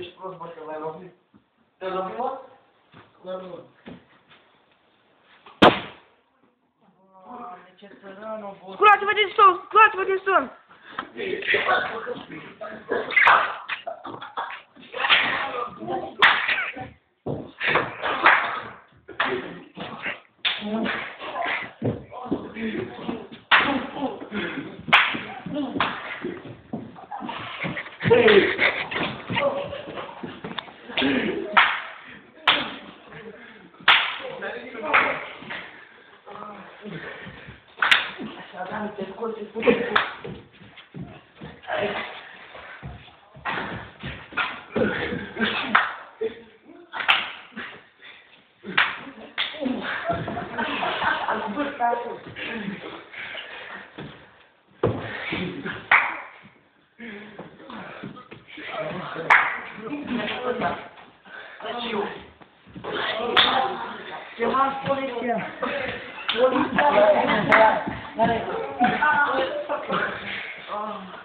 ești prost, bă, că l-ai lovit. Te-ai lovit, mă? Doamne, ce țăran o fost. Sculați-vă din sol! Sculați-vă din sol! Așa, Dani, te scot, te scot, te scot. Am zbârt pe acolo. Chemați poliția. Poliția. Care?